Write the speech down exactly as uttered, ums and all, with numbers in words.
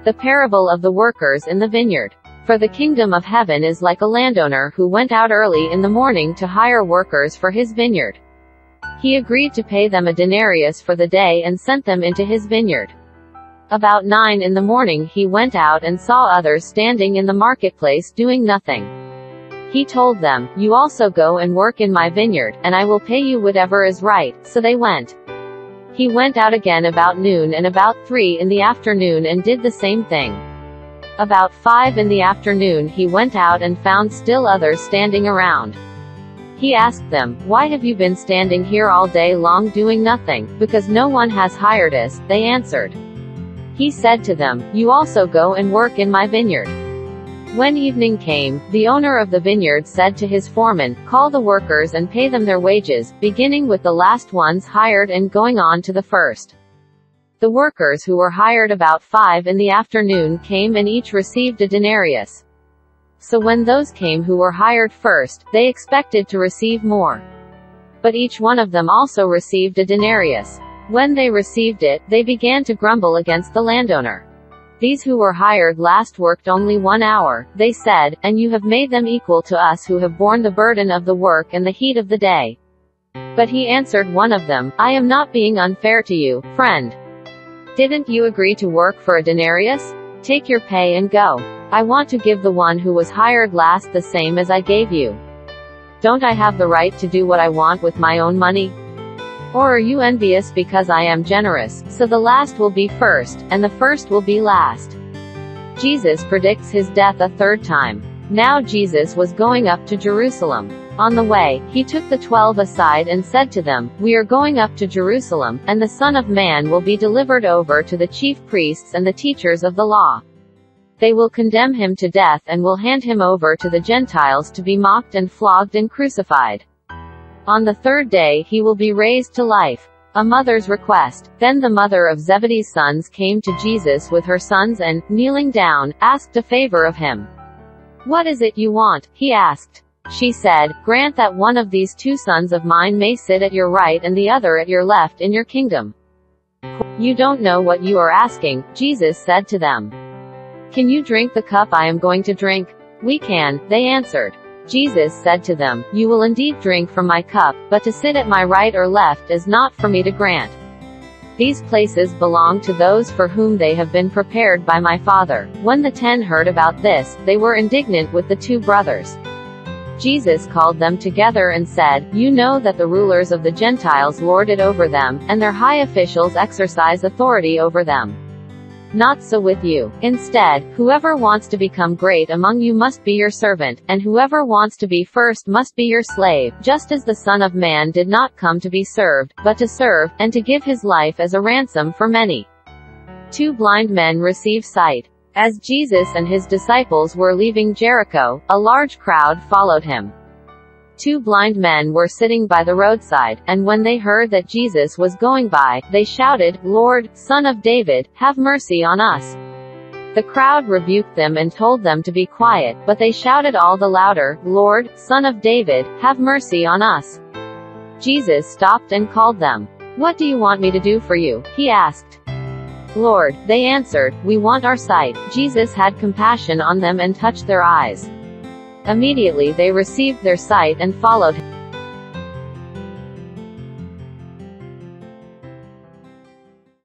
The parable of the workers in the vineyard. For the kingdom of heaven is like a landowner who went out early in the morning to hire workers for his vineyard. He agreed to pay them a denarius for the day and sent them into his vineyard. About nine in the morning he went out and saw others standing in the marketplace doing nothing. He told them, "You also go and work in my vineyard, and I will pay you whatever is right." So they went. He went out again about noon and about three in the afternoon and did the same thing. About five in the afternoon he went out and found still others standing around. He asked them, "Why have you been standing here all day long doing nothing?" "Because no one has hired us," they answered. He said to them, "You also go and work in my vineyard." When evening came, the owner of the vineyard said to his foreman, "Call the workers and pay them their wages, beginning with the last ones hired and going on to the first." The workers who were hired about five in the afternoon came and each received a denarius. So when those came who were hired first, they expected to receive more. But each one of them also received a denarius. When they received it, they began to grumble against the landowner. "These who were hired last worked only one hour," they said, "and you have made them equal to us who have borne the burden of the work and the heat of the day." But he answered one of them, "I am not being unfair to you, friend. Didn't you agree to work for a denarius? Take your pay and go. I want to give the one who was hired last the same as I gave you. Don't I have the right to do what I want with my own money? Or are you envious because I am generous? So the last will be first, and the first will be last." Jesus predicts his death a third time. Now Jesus was going up to Jerusalem. On the way, he took the twelve aside and said to them, "We are going up to Jerusalem, and the Son of Man will be delivered over to the chief priests and the teachers of the law. They will condemn him to death and will hand him over to the Gentiles to be mocked and flogged and crucified. On the third day he will be raised to life." A mother's request. Then the mother of Zebedee's sons came to Jesus with her sons and, kneeling down, asked a favor of him. "What is it you want?" he asked. She said, "Grant that one of these two sons of mine may sit at your right and the other at your left in your kingdom." "You don't know what you are asking," Jesus said to them. "Can you drink the cup I am going to drink?" "We can," they answered. Jesus said to them, "You will indeed drink from my cup, but to sit at my right or left is not for me to grant. These places belong to those for whom they have been prepared by my Father." When the ten heard about this, they were indignant with the two brothers. Jesus called them together and said, "You know that the rulers of the Gentiles lord it over them, and their high officials exercise authority over them. Not so with you. Instead, whoever wants to become great among you must be your servant, and whoever wants to be first must be your slave, just as the Son of Man did not come to be served, but to serve, and to give his life as a ransom for many." Two blind men receive sight. As Jesus and his disciples were leaving Jericho, a large crowd followed him. Two blind men were sitting by the roadside, and when they heard that Jesus was going by, they shouted, "Lord, Son of David, have mercy on us." The crowd rebuked them and told them to be quiet, but they shouted all the louder, "Lord, Son of David, have mercy on us." Jesus stopped and called them. "What do you want me to do for you?" he asked. "Lord," they answered, "we want our sight." Jesus had compassion on them and touched their eyes. Immediately they received their sight and followed him.